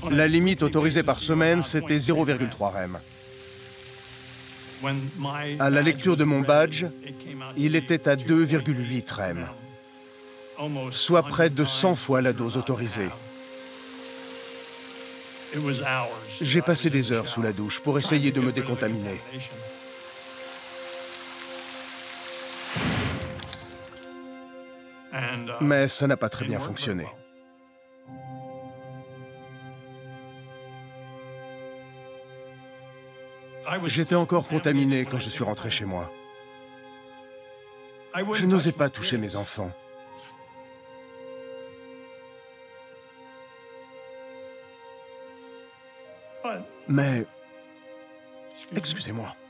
La limite autorisée par semaine, c'était 0,3 rem. À la lecture de mon badge, il était à 2,8 rem, soit près de 100 fois la dose autorisée. J'ai passé des heures sous la douche pour essayer de me décontaminer. Mais ça n'a pas très bien fonctionné. J'étais encore contaminé quand je suis rentré chez moi. Je n'osais pas toucher mes enfants. Mais, excusez-moi.